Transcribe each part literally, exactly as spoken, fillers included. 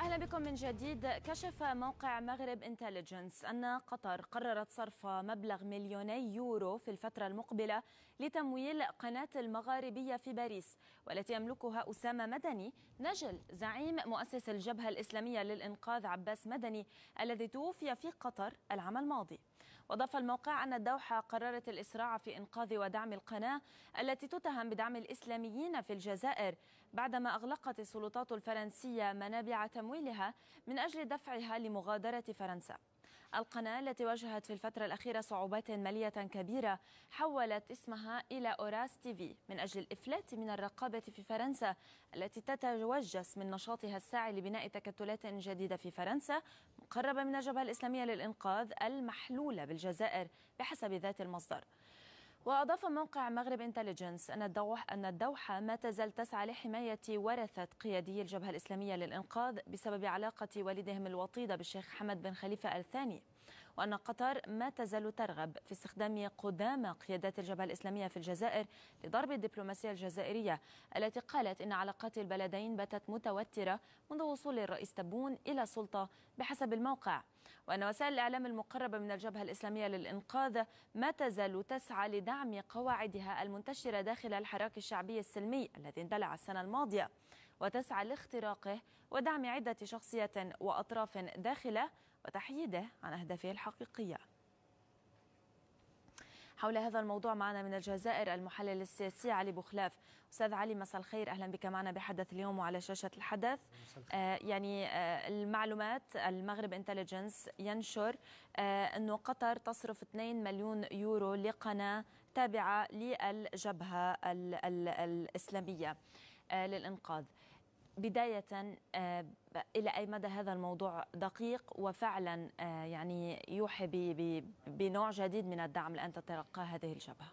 أهلا بكم من جديد. كشف موقع مغرب انتليجنس أن قطر قررت صرف مبلغ مليوني يورو في الفترة المقبلة لتمويل قناة المغاربية في باريس، والتي يملكها أسامة مدني نجل زعيم مؤسس الجبهة الإسلامية للإنقاذ عباس مدني الذي توفي في قطر العام الماضي. وأضاف الموقع أن الدوحة قررت الإسراع في إنقاذ ودعم القناة التي تتهم بدعم الإسلاميين في الجزائر بعدما أغلقت السلطات الفرنسية منابع تمويلها من أجل دفعها لمغادرة فرنسا. القناة التي واجهت في الفترة الأخيرة صعوبات مالية كبيرة حولت اسمها إلى أوراس تيفي من أجل الإفلات من الرقابة في فرنسا التي تتوجس من نشاطها الساعي لبناء تكتلات جديدة في فرنسا مقربة من الجبهة الإسلامية للإنقاذ المحلولة بالجزائر بحسب ذات المصدر. وأضاف موقع مغرب انتليجنس أن الدوحة أن الدوحة ما تزال تسعى لحماية ورثة قيادي الجبهة الإسلامية للإنقاذ بسبب علاقة والدهم الوطيدة بالشيخ حمد بن خليفة آل ثاني، وأن قطر ما تزال ترغب في استخدام قدامى قيادات الجبهة الإسلامية في الجزائر لضرب الدبلوماسية الجزائرية التي قالت إن علاقات البلدين باتت متوترة منذ وصول الرئيس تبون إلى السلطة بحسب الموقع، وأن وسائل الإعلام المقربة من الجبهة الإسلامية للإنقاذ ما تزال تسعى لدعم قواعدها المنتشرة داخل الحراك الشعبي السلمي الذي اندلع السنة الماضية، وتسعى لاختراقه ودعم عدة شخصيات وأطراف داخله وتحييده عن أهدافه الحقيقية. حول هذا الموضوع معنا من الجزائر المحلل السياسي علي بوخلاف. أستاذ علي، مساء الخير، أهلا بك معنا بحدث اليوم وعلى شاشة الحدث. آه يعني آه المعلومات، المغرب انتليجنس ينشر آه أنه قطر تصرف اثنين مليون يورو لقناة تابعة للجبهة ال ال الإسلامية آه للإنقاذ. بداية آه إلى أي مدى هذا الموضوع دقيق وفعلا آه يعني يوحي بنوع جديد من الدعم لأن تتلقى هذه الجبهة؟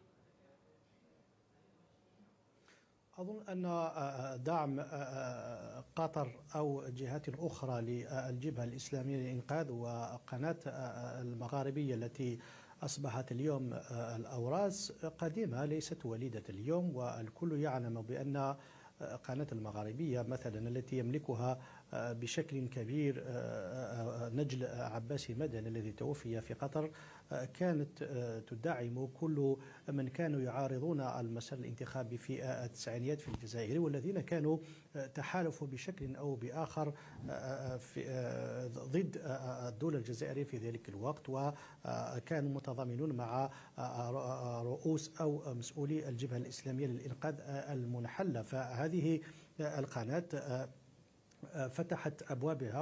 أظن أن دعم قطر أو جهات أخرى للجبهة الإسلامية للإنقاذ وقناة المغاربية التي أصبحت اليوم الأوراس قديمة ليست وليدة اليوم، والكل يعلم بأن قناة المغاربية مثلا التي يملكها بشكل كبير نجل عباس مدني الذي توفي في قطر كانت تدعم كل من كانوا يعارضون المسار الانتخابي في التسعينيات في الجزائر، والذين كانوا تحالفوا بشكل أو بآخر في ضد الدولة الجزائرية في ذلك الوقت، وكانوا متضامنون مع رؤوس أو مسؤولي الجبهة الإسلامية للإنقاذ المنحلة. فهذه القناة فتحت أبوابها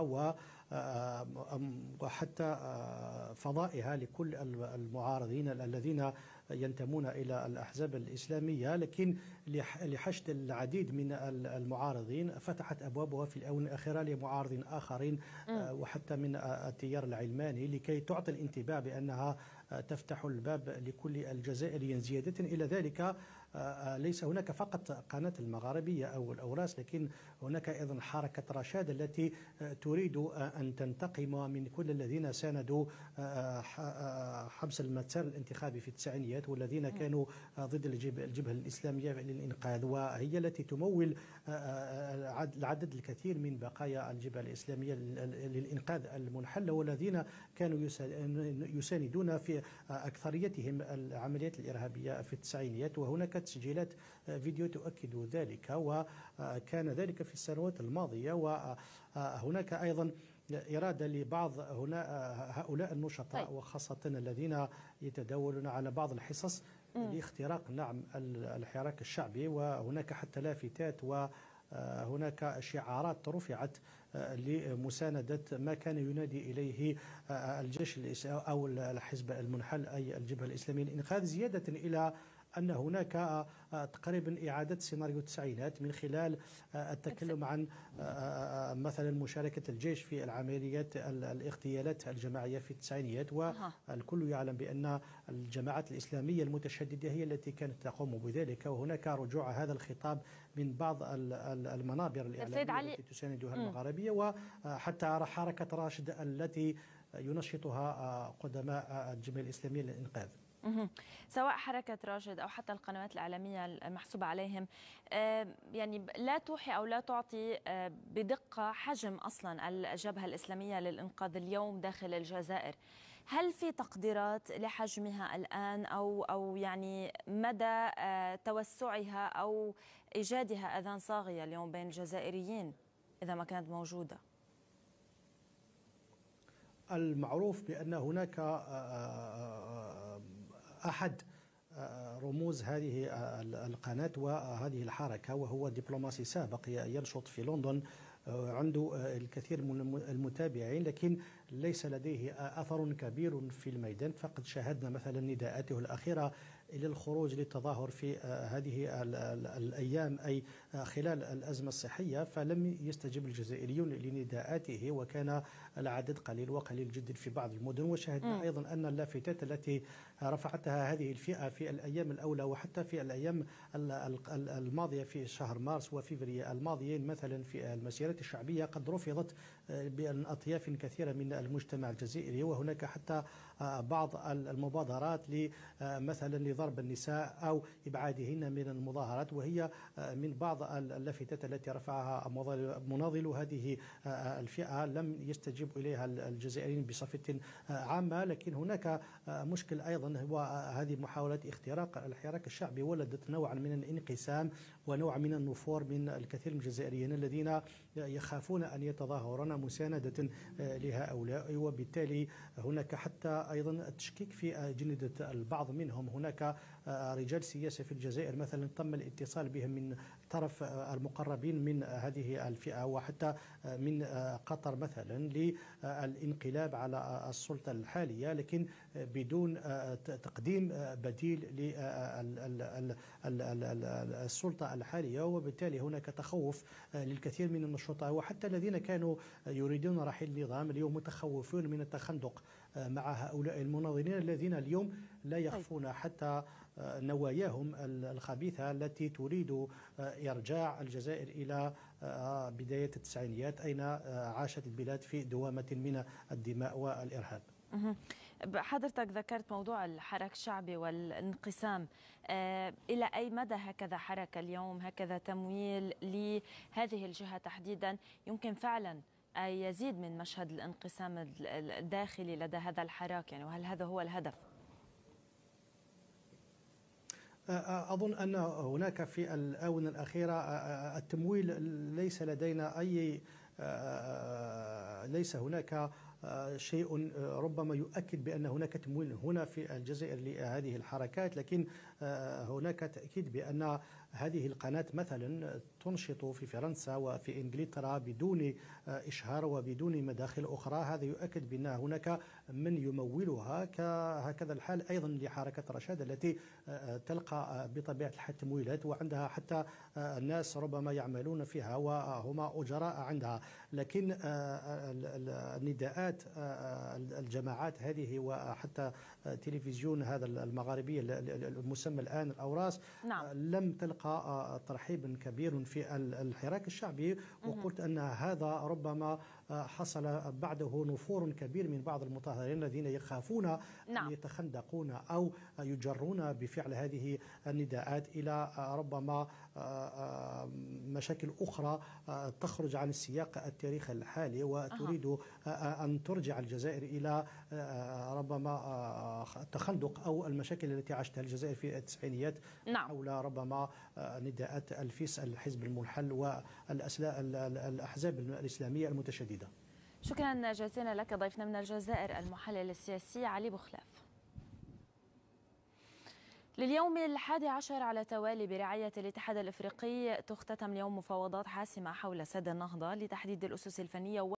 وحتى فضائها لكل المعارضين الذين ينتمون إلى الأحزاب الإسلامية، لكن لحشد العديد من المعارضين فتحت أبوابها في الآونة الأخيرة لمعارضين آخرين وحتى من التيار العلماني لكي تعطي الانتباه بأنها تفتح الباب لكل الجزائريين. زيادة إلى ذلك ليس هناك فقط قناة المغاربية أو الأوراس، لكن هناك أيضا حركة رشاد التي تريد أن تنتقم من كل الذين ساندوا حبس المسار الانتخابي في التسعينيات والذين كانوا ضد الجبهة الإسلامية للإنقاذ، وهي التي تمول العدد الكثير من بقايا الجبهة الإسلامية للإنقاذ المنحلة، والذين كانوا يساندون في أكثريتهم العمليات الإرهابية في التسعينيات. وهناك تسجيلات فيديو تؤكد ذلك، وكان ذلك في السنوات الماضية. وهناك أيضا إرادة لبعض هنا هؤلاء النشطاء وخاصة الذين يتداولون على بعض الحصص لاختراق نعم الحراك الشعبي، وهناك حتى لافتات وهناك شعارات رفعت لمساندة ما كان ينادي إليه الجيش أو الحزب المنحل أي الجبهة الإسلامية للإنقاذ، زيادة إلى أن هناك تقريبا إعادة سيناريو التسعينات من خلال التكلم عن مثلا مشاركة الجيش في العمليات الاغتيالات الجماعية في التسعينيات، والكل يعلم بأن الجماعات الإسلامية المتشددة هي التي كانت تقوم بذلك. وهناك رجوع هذا الخطاب من بعض المنابر الإعلامية التي تساندها المغاربية، وحتى حركة راشد التي ينشطها قدماء الجبهة الإسلامية للإنقاذ. سواء حركة راشد أو حتى القنوات الإعلامية المحسوبة عليهم، يعني لا توحي أو لا تعطي بدقة حجم أصلا الجبهة الإسلامية للإنقاذ اليوم داخل الجزائر. هل في تقديرات لحجمها الآن أو أو يعني مدى توسعها أو إيجادها أذان صاغية اليوم بين الجزائريين إذا ما كانت موجودة؟ المعروف بأن هناك أحد رموز هذه القناة وهذه الحركة، وهو دبلوماسي سابق ينشط في لندن، عنده الكثير من المتابعين، لكن ليس لديه أثر كبير في الميدان. فقد شاهدنا مثلا نداءاته الأخيرة إلى الخروج للتظاهر في هذه الأيام، أي خلال الأزمة الصحية، فلم يستجب الجزائريون لنداءاته، وكان العدد قليل وقليل جدا في بعض المدن. وشاهدنا أيضا أن اللافتات التي رفعتها هذه الفئة في الأيام الأولى وحتى في الأيام الماضية في شهر مارس وفبراير الماضيين مثلا في المسيرات الشعبية قد رفضت بأطياف كثيرة من المجتمع الجزائري، وهناك حتى بعض المبادرات مثلا لضرب النساء أو إبعادهن من المظاهرات، وهي من بعض اللافتات التي رفعها مناضل هذه الفئة لم يستجيب إليها الجزائريين بصفة عامة. لكن هناك مشكل أيضا، هو هذه محاولات اختراق الحراك الشعبي ولدت نوعا من الانقسام ونوع من النفور من الكثير من الجزائريين الذين يخافون أن يتظاهرون مساندة لهؤلاء، وبالتالي هناك حتى أيضا التشكيك في جندة البعض منهم. هناك رجال سياسة في الجزائر مثلا تم الاتصال بهم من طرف المقربين من هذه الفئة وحتى من قطر مثلا للانقلاب على السلطة الحالية، لكن بدون تقديم بديل للسلطة الحالية. وبالتالي هناك تخوف للكثير من النشطاء وحتى الذين كانوا يريدون رحيل النظام اليوم متخوفون من التخندق مع هؤلاء المناضلين الذين اليوم لا يخفون حتى نواياهم الخبيثة التي تريد إرجاع الجزائر إلى بداية التسعينيات، أين عاشت البلاد في دوامة من الدماء والإرهاب. حضرتك ذكرت موضوع الحراك الشعبي والانقسام، إلى أي مدى هكذا حركة اليوم، هكذا تمويل لهذه الجهة تحديدا يمكن فعلا يزيد من مشهد الانقسام الداخلي لدى هذا الحراك، يعني وهل هذا هو الهدف؟ أظن أن هناك في الآونة الأخيرة التمويل ليس لدينا أي ليس هناك شيء ربما يؤكد بأن هناك تمويل هنا في الجزائر لهذه الحركات، لكن هناك تأكيد بأن هذه القناة مثلا تنشط في فرنسا وفي إنجلترا بدون إشهار وبدون مداخل أخرى. هذا يؤكد بأن هناك من يمولها. كهكذا الحال أيضا لحركة رشاد التي تلقى بطبيعة الحال تمويلات وعندها حتى ناس ربما يعملون فيها وهم أجراء عندها، لكن النداءات الجماعات هذه وحتى تلفزيون هذا المغاربية المسمى الآن الأوراس نعم. لم تلقى ترحيبا كبير في الحراك الشعبي، وقلت أن هذا ربما حصل بعده نفور كبير من بعض المتظاهرين الذين يخافون نعم. أن يتخندقون أو يجرون بفعل هذه النداءات إلى ربما مشاكل أخرى تخرج عن السياق التاريخي الحالي وتريد أن ترجع الجزائر إلى ربما التخندق أو المشاكل التي عاشتها الجزائر في التسعينيات نعم. حول ربما نداءات الفيس الحزب المنحل والأحزاب الإسلامية المتشددة. شكرا جزيلا لك ضيفنا من الجزائر المحلل السياسي علي بوخلاف. لليوم الحادي عشر على توالي برعاية الاتحاد الإفريقي تختتم اليوم مفاوضات حاسمة حول سد النهضة لتحديد الأسس الفنية